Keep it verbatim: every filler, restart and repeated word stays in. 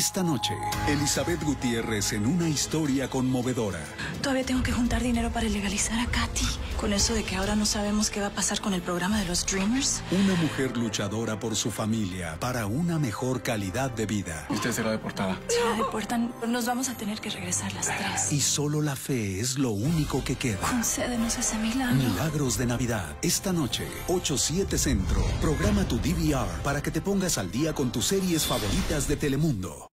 Esta noche, Elizabeth Gutiérrez en una historia conmovedora. Todavía tengo que juntar dinero para legalizar a Katy. Con eso de que ahora no sabemos qué va a pasar con el programa de los Dreamers. Una mujer luchadora por su familia para una mejor calidad de vida. Usted será deportada. Si la deportan, nos vamos a tener que regresar las tres. Y solo la fe es lo único que queda. Concédenos ese milagro. Milagros de Navidad. Esta noche, ocho siete Centro. Programa tu D V R para que te pongas al día con tus series favoritas de Telemundo.